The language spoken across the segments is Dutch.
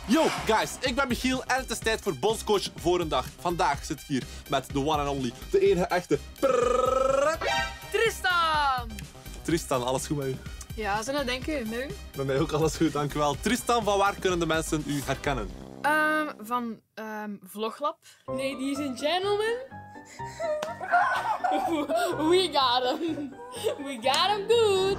Yo guys, ik ben Michiel en het is tijd voor bondscoach voor een dag. Vandaag zit ik hier met de one and only, de enige echte Tristan! Tristan, alles goed met u? Ja, zo denk je, met u? Bij mij ook alles goed, dankjewel. Tristan, van waar kunnen de mensen u herkennen? Van Vloglab. Ladies and gentlemen. We got him. We got him good.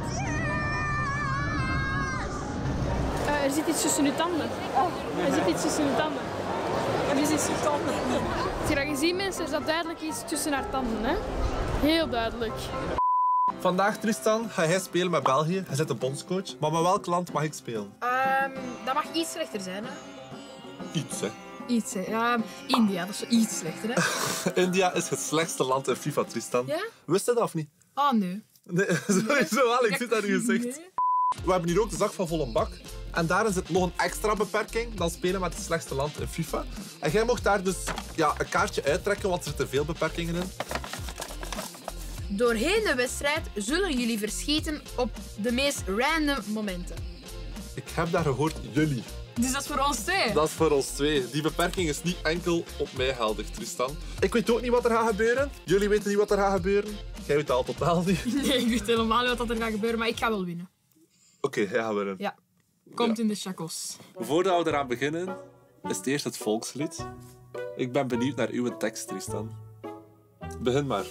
Er zit iets tussen uw tanden. Er zit iets tussen uw tanden. Er is iets tussen tanden. Als je dat gezien mensen, is dat duidelijk iets tussen haar tanden, hè? Heel duidelijk. Vandaag, Tristan, ga jij spelen met België. Hij zit de bondscoach. Maar met welk land mag ik spelen? Dat mag iets slechter zijn, hè? Iets, hè. Iets, hè. India, dat is zo iets slechter, hè? India is het slechtste land in FIFA, Tristan. Ja? Wist je dat of niet? Oh, nee. Nee, sowieso wel. Ik zit aan uw gezicht. Nee. We hebben hier ook de zak van Volle Bak. En daarin zit nog een extra beperking dan spelen met het slechtste land in FIFA. En jij mocht daar dus een kaartje uittrekken, want er zitten veel beperkingen in. Doorheen de wedstrijd zullen jullie verschieten op de meest random momenten. Ik heb daar gehoord jullie. Dus dat is voor ons twee? Dat is voor ons twee. Die beperking is niet enkel op mij geldig, Tristan. Ik weet ook niet wat er gaat gebeuren. Jullie weten niet wat er gaat gebeuren. Jij weet het al totaal niet. Nee, ik weet helemaal niet wat er gaat gebeuren, maar ik ga wel winnen. Oké, jij gaat winnen. Ja. Komt in de chakos. Voordat we eraan beginnen, is het eerst het volkslied. Ik ben benieuwd naar uw tekst, Tristan. Begin maar.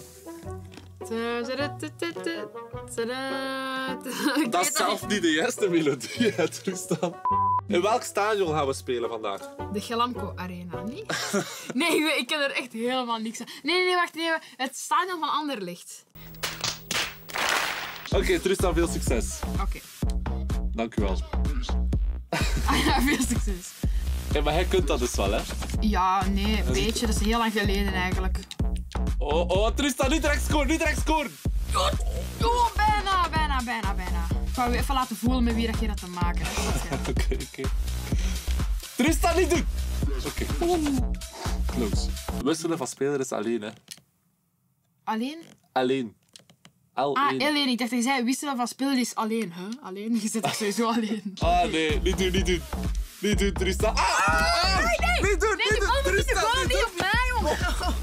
Dat is zelf niet de juiste melodie, hè, Tristan. In welk stadion gaan we spelen vandaag? De Gelamco Arena, niet? Nee, ik ken er echt helemaal niks aan. Nee, wacht. Nee, het stadion van Anderlecht. Oké, Tristan, veel succes. Oké. Dank u wel. Veel succes. Hey, maar jij kunt dat dus wel, hè? Ja, nee, een beetje. Dat is heel lang geleden eigenlijk. Oh, Tristan, niet direct scoren, niet direct scoren! Oh, bijna. Ik wou je even laten voelen met wie dat je dat te maken hebt. Oké. Tristan, niet doen! Oké. Close. Wisselen van speler is alleen, hè? Alleen? Alleen. L1. Alleen. Ik dacht dat je zei wisselen van speler is alleen. Huh? Alleen? Je zit toch sowieso alleen. Nee, niet doen. Niet doen, Tristan. Nee, Niet doen, nee, die bal moest niet op mij, jongen.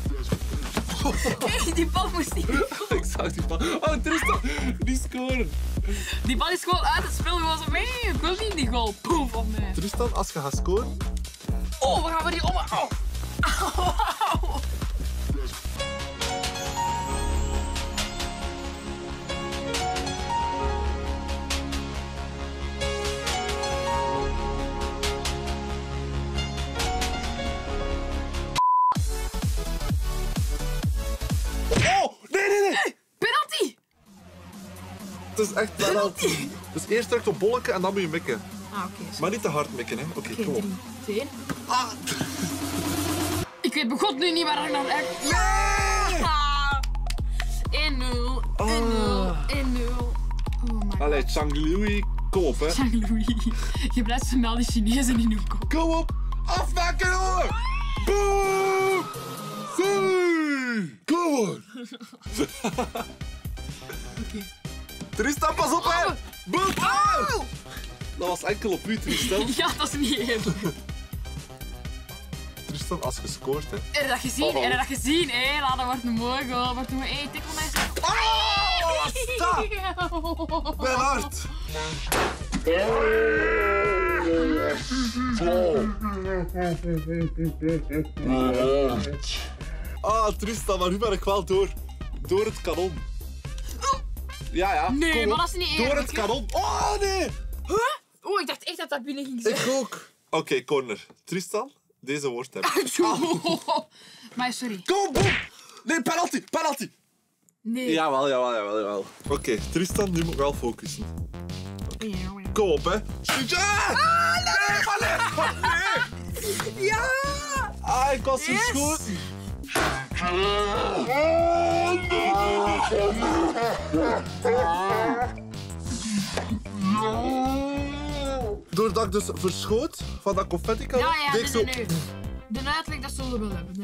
Nee, die bal moest niet. Ik zag die bal. Oh, Tristan, die scoren. Die bal is gewoon uit het spel. Gewoon zo, nee, ik wil niet in die goal. Poef op mij. Tristan, als je gaat scoren... Oh, we gaan we die om. Au. Nee! Penalty! Het is echt penalty. Dus eerst drukt op bolletje en dan moet je mikken. Oké. Maar niet te hard mikken, hè. Oké, kom op. 3, 2, 1. Ik weet begot nu niet waar ik nou echt... Ja! 1-0. 1-0. Oh my god. Allee, Chang-Lui, kom op, hè. Chang-Lui. Je blijft zo snel die Chinezen in uw kop. Kom op! Afmaken, jongen! Boom! Kom op! Oké. Tristan, pas op, hè! Boom! Dat was enkel op u, Tristan. Ja, dat is niet één. Tristan, als je scoort, hè. Heb je dat gezien? Oh. Heb je dat gezien? Hé, laat dat wordt een mooi goal. Wordt een mooi... Tikkel mij. Oh, stop! Ben hard! Tristan, maar nu ben ik wel door het kanon. Ja. Nee, kom maar op. dat is niet Door eerlijk, het hè? kanon. Oh, nee! Huh? Oh, ik dacht echt dat dat binnen ging zijn. Ik ook. Oké, corner. Tristan, deze wordt hem. Maar sorry. Kom, boom! Nee, penalty! Nee. Jawel. Oké, Tristan, nu moet ik wel focussen. Kom op, hè. Nee! Ja! Ik was geschoten. Doordat ik dus verschoot van dat confetti-kanon, deed ik zo... Nee. De uitleg, dat zullen we wel hebben.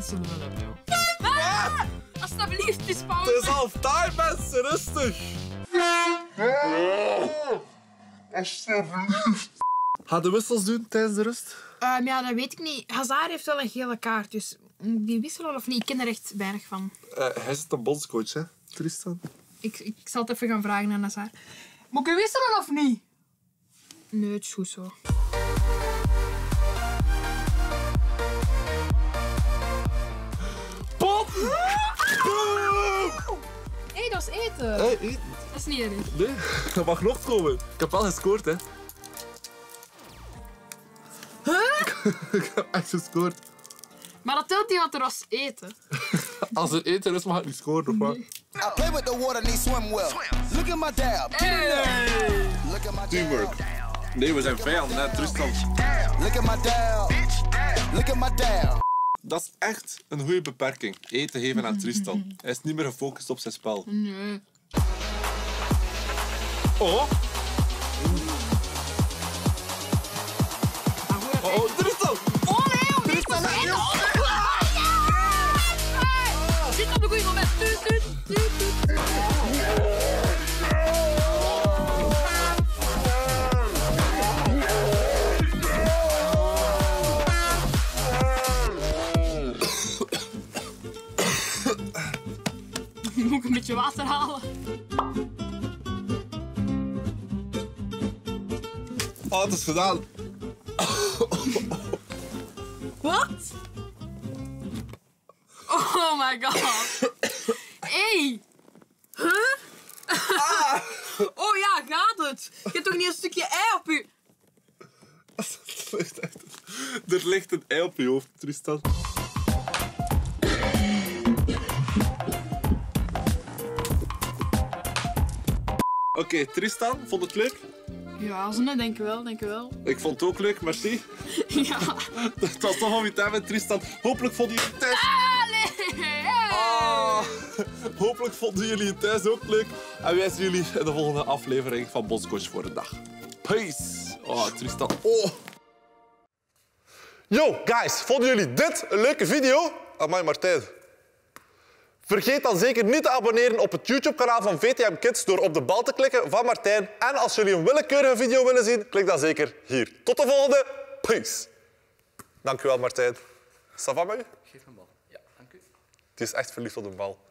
Alsjeblieft, het is fout. Het is halftime, mensen, rustig. Ga de wissels doen tijdens de rust? Ja, dat weet ik niet. Hazard heeft wel een gele kaart, dus moet ik die wisselen of niet? Ik ken er echt weinig van. Hij zit een bondscoach, hè, Tristan? Ik zal het even gaan vragen aan Hazard. Moet ik wisselen of niet? Nee, het is goed zo. Pop! Hé, dat is eten. Hey, eten. Dat is niet erg. Nee, dat mag nog komen. Ik heb wel gescoord, hè. Ik heb echt gescoord. Maar dat telt niet, want er was eten. Als er eten is, mag ik niet scoren, of wat? I play with the water, need swim well. Look at my dab. Hey. Look at my Teamwork. Nee, we zijn vijanden, hè, Tristan. Look at my dab. Look at my dab. Dat is echt een goede beperking. Eten geven aan Tristan. Hij is niet meer gefocust op zijn spel. Nee. Oh! Oh, Tristan! Oh nee, joh, niet Tristan, te nee, eten. joh. Zit op de goede moment. Tuut, tuut, tuut, tuut. Moet ik een beetje water halen? Oh, het is gedaan. Wat? Oh my god. Hey. Huh? Oh ja, gaat het? Je hebt toch niet een stukje ei op je... Er ligt een ei op je hoofd, Tristan. Oké, Tristan, vond het leuk? Ja, zo net, denk ik wel, denk ik wel. Ik vond het ook leuk, merci. Ja. Het was toch om je tijd met Tristan. Hopelijk vonden jullie het thuis... Allee. Hopelijk vonden jullie het thuis ook leuk. En wij zien jullie in de volgende aflevering van Bondscoach voor de dag. Peace. Oh, Tristan. Oh. Yo, guys. Vonden jullie dit een leuke video? Amai, Martijn. Vergeet dan zeker niet te abonneren op het YouTube-kanaal van VTM Kids door op de bal te klikken van Martijn. En als jullie een willekeurige video willen zien, klik dan zeker hier. Tot de volgende. Peace. Dankjewel, Martijn. Ça va met u? Geef een bal. Ja, dank u. Het is echt verliefd op een bal.